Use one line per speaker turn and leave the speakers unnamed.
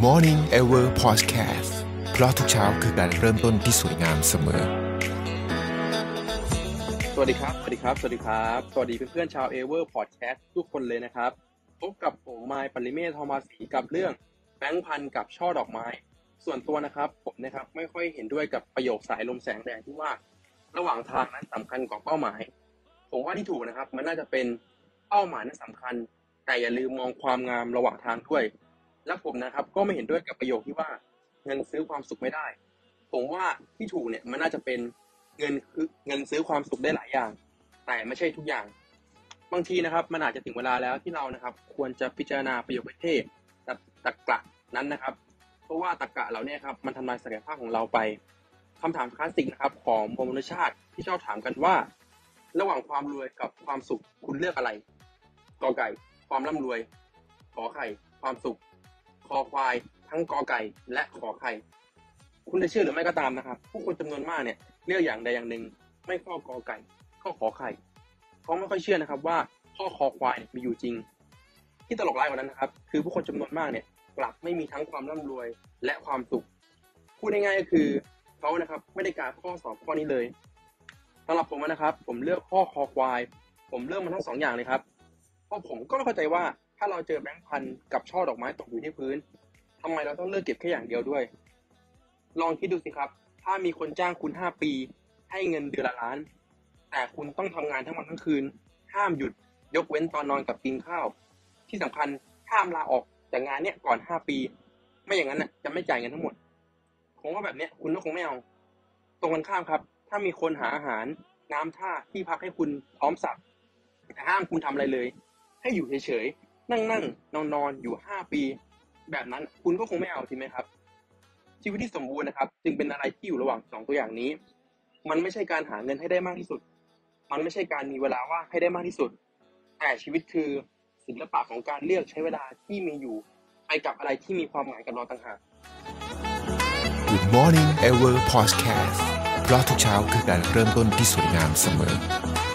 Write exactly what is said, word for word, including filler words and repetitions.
Morning Ever Podcast เพราะทุกเช้าคือการเริ่มต้นที่สวยงามเสมอ
สวัสดีครับสวัสดีครับสวัสดีครับสวัสดีเพื่อนๆชาว Ever Podcast ทุกคนเลยนะครับพบกับผมไมค์ปริเมธ ทองมาศรีกับเรื่องแบงค์พันกับช่อดอกไม้ส่วนตัวนะครับผมนะครับไม่ค่อยเห็นด้วยกับประโยคสายลมแสงแดดที่ว่าระหว่างทางนั้นสำคัญกว่าเป้าหมายผมว่าที่ถูกนะครับมันน่าจะเป็นเป้าหมายนั้นสำคัญแต่อย่าลืมมองความงามระหว่างทางด้วยและผมนะครับก็ไม่เห็นด้วยกับประโยคที่ว่าเงินซื้อความสุขไม่ได้ผมว่าที่ถูกเนี่ยมันน่าจะเป็นเงินคือเงินซื้อความสุขได้หลายอย่างแต่ไม่ใช่ทุกอย่างบางทีนะครับมันอาจจะถึงเวลาแล้วที่เรานะครับควรจะพิจารณาประโยคเท่แต่ตรรกะนั้นนะครับเพราะว่าตรรกะเราเนี่ยครับมันทำลายศักยภาพของเราไปคำถามคลาสสิกนะครับของมนุษยชาติที่ชอบถามกันว่าระหว่างความรวยกับความสุขคุณเลือกอะไรกอไก่ความร่ำรวยขอไข่ความสุขคอควายทั้งกอไก่และขอไข่คุณจะเชื่อหรือไม่ก็ตามนะครับผู้คนจำนวนมากเนี่ยเลือกอย่างใดอย่างหนึ่งไม่ข้อกอไก่ข้อขอไข่เขาไม่ค่อยเชื่อนะครับว่าข้อคอควายมีอยู่จริงที่ตลกร้ายกว่านั้นนะครับคือผู้คนจำนวนมากเนี่ยกลับไม่มีทั้งความร่ำรวยและความสุขพูดง่ายๆก็คือเขานะครับไม่ได้การข้อสอบข้อนี้เลยสำหรับผมนะครับผมเลือกข้อคอควายผมเลือกมันทั้งสองอย่างเลยครับเพราะผมก็ไม่เข้าใจว่าถ้าเราเจอแบงค์พันกับช่อดอกไม้ตกอยู่ที่พื้นทำไมเราต้องเลือกเก็บแค่อย่างเดียวด้วยลองคิดดูสิครับถ้ามีคนจ้างคุณห้าปีให้เงินเดือนละล้านแต่คุณต้องทำงานทั้งวันทั้งคืนห้ามหยุดยกเว้นตอนนอนกับกินข้าวที่สำคัญห้ามลาออกจากงานเนี้ยก่อนห้าปีไม่อย่างนั้นน่ะจะไม่จ่ายเงินทั้งหมดผมว่าแบบเนี้ยคุณก็คงไม่เอาตรงกันข้ามครับถ้ามีคนหาอาหารน้ำท่าที่พักให้คุณพร้อมสับแต่ห้ามคุณทำอะไรเลยให้อยู่เฉยๆนั่งๆนอนๆอยู่ห้าปีแบบนั้นคุณก็คงไม่เอาใช่ไหมครับชีวิตที่สมบูรณ์นะครับจึงเป็นอะไรที่อยู่ระหว่างสองตัวอย่างนี้มันไม่ใช่การหาเงินให้ได้มากที่สุดมันไม่ใช่การมีเวลาว่างให้ได้มากที่สุดแต่ชีวิตคือศิลปะของการเลือกใช้เวลาที่มีอยู่ไปกับอะไรที่มีความหมายกับเราต่างหาก
Good Morning Ever Podcast เพราะทุกเช้าคือการเริ่มต้นที่สวยงามเสมอ